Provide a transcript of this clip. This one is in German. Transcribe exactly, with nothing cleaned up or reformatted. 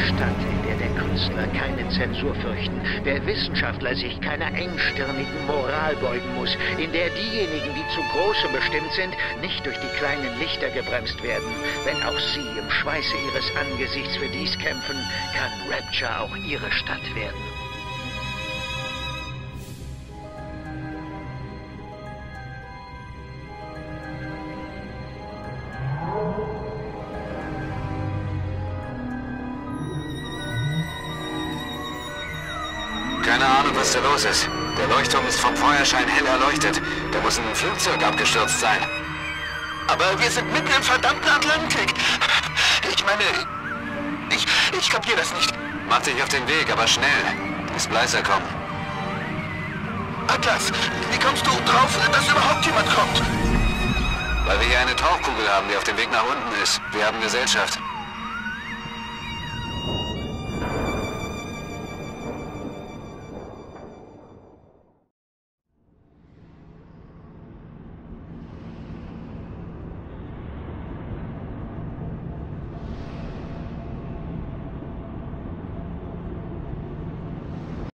Stadt, in der der Künstler keine Zensur fürchten, der Wissenschaftler sich keiner engstirnigen Moral beugen muss, in der diejenigen, die zu Großem bestimmt sind, nicht durch die kleinen Lichter gebremst werden. Wenn auch sie im Schweiße ihres Angesichts für dies kämpfen, kann Rapture auch ihre Stadt werden. Keine Ahnung, was da los ist. Der Leuchtturm ist vom Feuerschein hell erleuchtet. Da muss ein Flugzeug abgestürzt sein. Aber wir sind mitten im verdammten Atlantik. Ich meine, ich, ich kapier das nicht. Mach dich auf den Weg, aber schnell. Bis Bleiser kommen. Atlas, wie kommst du drauf, dass überhaupt jemand kommt? Weil wir hier eine Tauchkugel haben, die auf dem Weg nach unten ist. Wir haben Gesellschaft.